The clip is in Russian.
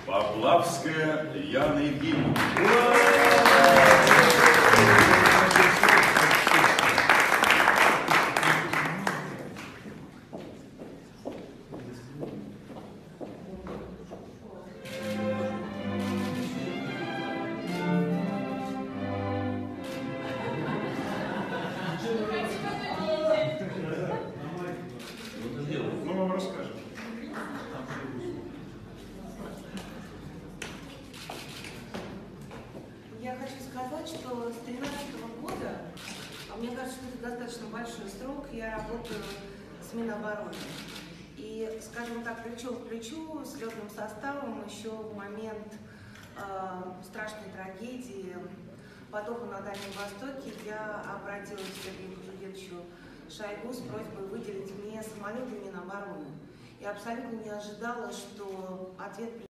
Поплавская Яна Евгеньевна. Мы вам расскажем. Я хочу сказать, что с 2013 года, мне кажется, что это достаточно большой срок, я работаю с Минобороны. И, скажем так, плечо в плечо с летным составом еще в момент страшной трагедии потопа на Дальнем Востоке я обратилась к Сергею Кожугетовичу Шойгу с просьбой выделить мне самолеты Минобороны. Я абсолютно не ожидала, что ответ